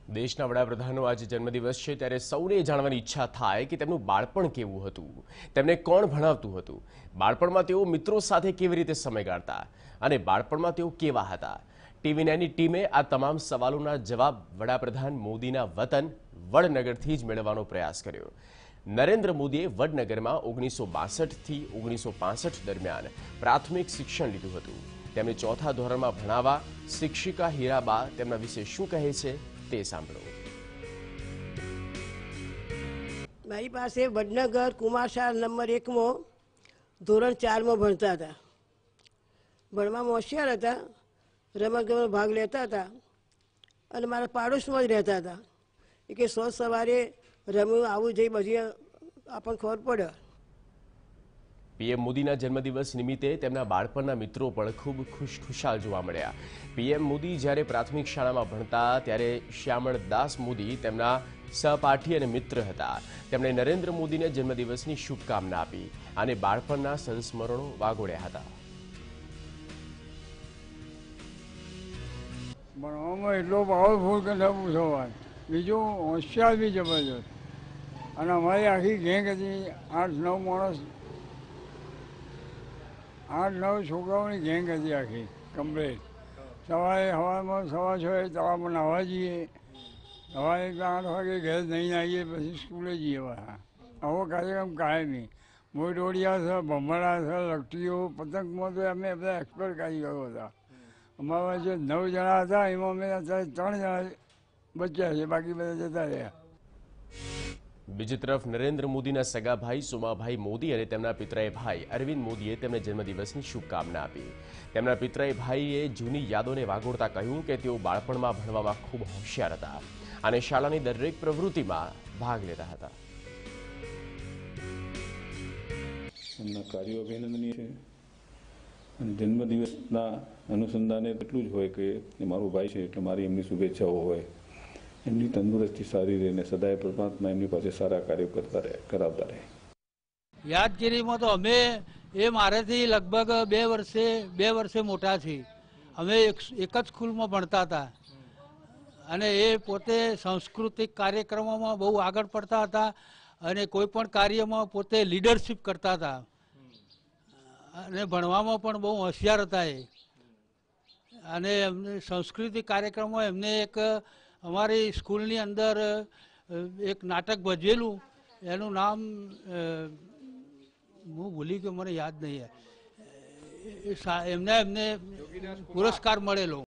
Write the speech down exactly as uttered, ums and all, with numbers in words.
દેશના વડાપ્રધાનનો આજે જન્મદિવસ છે ત્યારે સૌને જાણવાની ઈચ્છા થાય કે તેમનું બાળપણ કેવું હતું, તેમને કોણ ભણાવતું હતું, બાળપણમાં તેઓ મિત્રો સાથે કેવી રીતે સમય ગાળતા અને બાળપણમાં તેઓ કેવા હતા। ટીવી નાઇનની ટીમે આ તમામ સવાલોના જવાબ વડાપ્રધાન મોદીના વતન વડનગરથી જ મેળવવાનો પ્રયાસ કર્યો। નરેન્દ્ર મોદીએ વડનગરમાં ઓગણીસો બાસઠથી ઓગણીસો પાસઠ દરમિયાન પ્રાથમિક શિક્ષણ લીધું હતું। તેમણે ચોથા ધોરણમાં ભણાવવા શિક્ષિકા હીરાબા તેમના વિશે શું કહે છે તે સાંભળો। મારી પાસે વડનગર કુમારશાળા નંબર એકમાં ધોરણ ચારમાં ભણતા હતા। ભણવામાં હોશિયાર હતા, રમતગમતમાં ભાગ લેતા હતા અને મારા પાડોશમાં જ રહેતા હતા। એ કે સોજ સવારે રમ્યું આવું જઈ બધી આપણને ખબર પડે। પીએમ મોદીના જન્મદિવસ નિમિત્તે તેમના બાળપણના મિત્રો પણ ખૂબ ખુશખુશાલ જોવા મળ્યા। પીએમ મોદી જ્યારે પ્રાથમિક શાળામાં ભણતા ત્યારે શ્યામળ દાસ મોદી તેમના સહપાઠી અને મિત્ર હતા। તેમણે નરેન્દ્ર મોદીને જન્મદિવસની શુભકામના આપી અને બાળપણના સંસ્મરણો વાગોળ્યા હતા। ભણવામાં એટલો પાવરફુલ કે ન પૂછો વાત, બીજું હોશિયાર બી જબરજસ્ત। અને અમારી આખી ગેંગ હતી, આઠ નવ માણસ, આઠ નવ છોકરાઓની ગેંગ હતી આખી કમ્પ્લીટ। સવારે સવારમાં સવા છ તળાવમાં નાહવા જઈએ, સવારે આઠ વાગે ઘેર નહીં આવીએ, પછી સ્કૂલે જઈએ પાછા। આવો કાર્યક્રમ કાયમી। મોટોડિયા છે, ભમરા છે, લકટીઓ, પતંગમાં તો અમે બધા એક્સપર્ટ કારીગરો હતા। અમારા જે નવ જણા હતા એમાં અમે અત્યારે ત્રણ જણા બચ્યા છે, બાકી બધા જતા રહ્યા। બીજી તરફ નરેન્દ્ર મોદીના સગા ભાઈ સોમાભાઈ મોદી અને તેમના પિતરાઈ ભાઈ અરવિંદ મોદીએ તેમને જન્મદિવસની શુભકામના આપી। તેમના પિતરાઈ ભાઈએ જૂની યાદોને વાગોળતા કહ્યું કે તેઓ બાળપણમાં ભણવામાં ખૂબ હોશિયાર હતા અને શાળાની દરેક પ્રવૃત્તિમાં ભાગ લેતા હતા। એમના કાર્યો અભિનંદનીય છે અને જન્મદિવસના અનુસંધાને એટલું જ હોય કે મારો ભાઈ છે એટલે મારી એમની શુભેચ્છાઓ હોય, એમની તંદુરસ્તી સારી રહે ને સદાય પરમાત્મા એમની પાસે સારા કાર્યો કરતા રહે કરાવતા રહે। યાદગીરીમાં તો અમે એ મારેથી લગભગ બે વર્ષે બે વર્ષે મોટા છીએ। અમે એક એક જ સ્કૂલમાં ભણતા હતા અને એ પોતે સાંસ્કૃતિક કાર્યક્રમોમાં બહુ આગળ પડતા હતા અને કોઈ પણ કાર્યમાં પોતે લીડરશિપ કરતા હતા અને ભણવામાં પણ બહુ હોશિયાર હતા એ। અને એમને સાંસ્કૃતિક કાર્યક્રમમાં એમને એક અમારી સ્કૂલની અંદર એક નાટક ભજવેલું, એનું નામ હું ભૂલી ગયો, મને યાદ નહીં। એમને એમને પુરસ્કાર મળેલો।